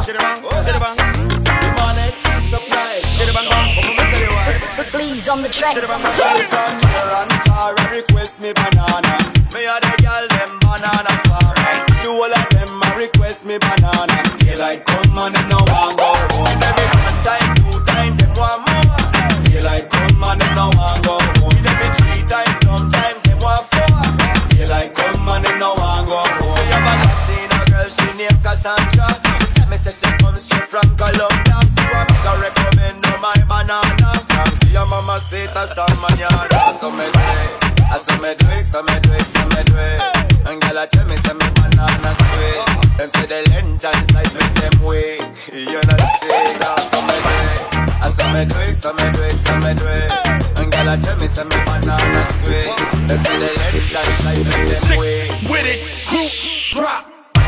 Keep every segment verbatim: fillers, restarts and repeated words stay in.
Please on the track. Girl from near and far request me banana. Me a the girl them banana farmer. Do all of them a request me banana. Daylight come and them no want go home. Every one time, two time, them want more. Daylight come and them no want go home. Every three times, sometime them want four. Daylight come and them no want go home. Me have a lot seen a girl, she named Cassandra. She tell me say she comes straight from Colombia. So I make her recommend her my banana. Your mama say that's the manana. So me do it, I so me do it, so me do it, so me do it. And girl a tell me say me banana sweet. Them say the length and size make them weak. You know say that. So me do it, I so me do it, so me do it, so me do it. And girl a tell me say me banana sweet. Them say the length and size make them Sick weak. with it, group drop.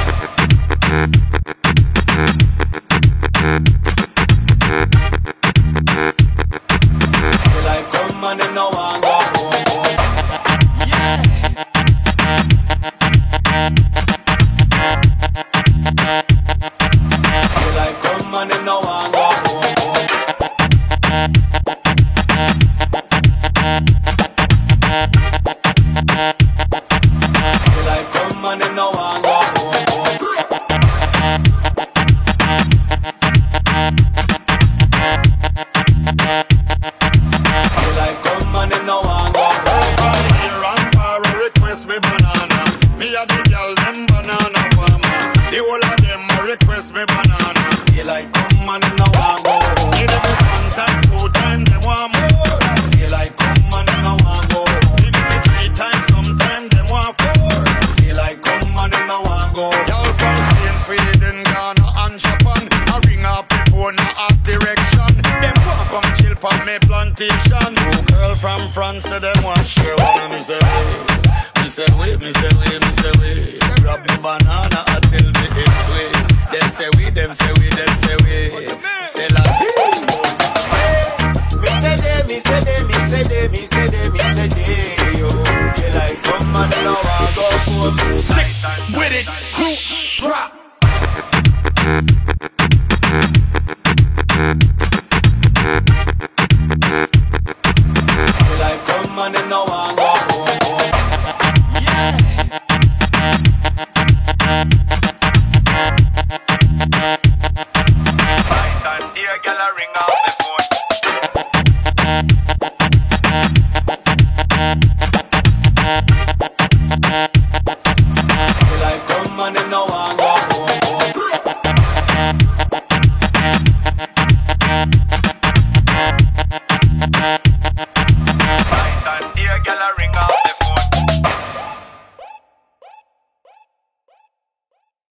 And them no want go home. Yeah. You like come and them no want go home. You like come and them no want go home. Girl from France, say them want share one. Me say we, me say we, me say we, me say we. Grab me banana and tell me it's sweet. Them say we, them say we, them say we. Say la Me say they, me say they, me say they, me say they, me say they. Yo, you like come and now I go home. Sick with it, group drop. And them no want go home. Yeah.